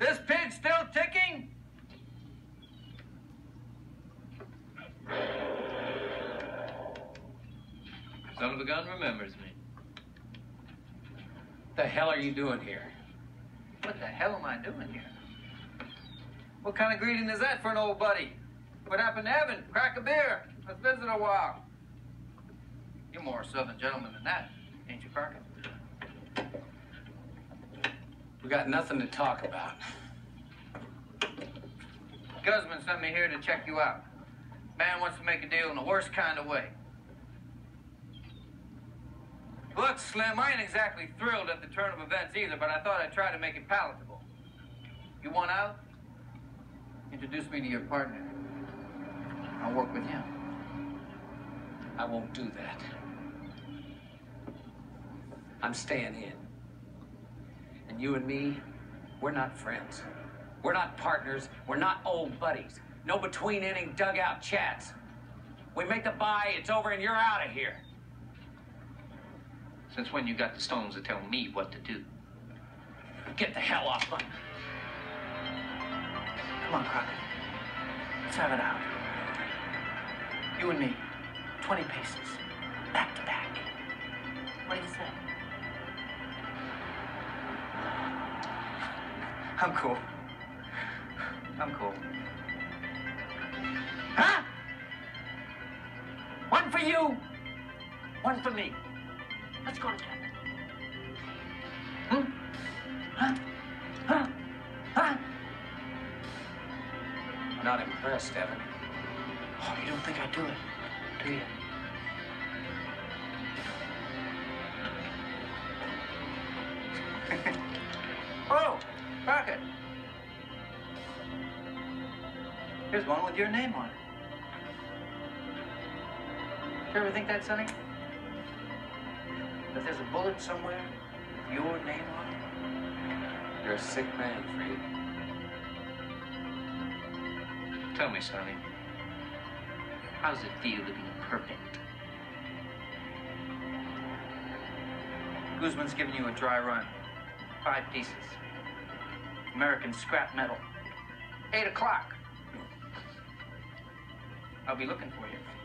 This pig's still ticking? Son of a gun remembers me. What the hell are you doing here? What the hell am I doing here? What kind of greeting is that for an old buddy? What happened to Evan? Crack a beer. Let's visit a while. You're more a Southern gentleman than that, ain't you, Parker? We got nothing to talk about. Guzman sent me here to check you out. Man wants to make a deal in the worst kind of way. Look, Slim, I ain't exactly thrilled at the turn of events either, but I thought I'd try to make it palatable. You want out? Introduce me to your partner. I'll work with him. I won't do that. I'm staying in. And you and me, we're not friends. We're not partners. We're not old buddies. No between-inning dugout chats. We make the buy, it's over, and you're out of here. Since when you got the stones to tell me what to do? Get the hell off my... Come on, Crockett. Let's have it out. You and me, 20 paces, back to back. What do you say? I'm cool. I'm cool. Huh? One for you, one for me. Let's go together. Hmm? Huh? Huh? Huh? I'm not impressed, Evan. Oh, you don't think I'd do it, do you? Oh, Crockett. Here's one with your name on it. You ever think that, Sonny? That there's a bullet somewhere with your name on it? You're a sick man, Freed. Tell me, Sonny. How's it feel to be perfect? Guzman's giving you a dry run. 5 pieces. American scrap metal. 8 o'clock. I'll be looking for you.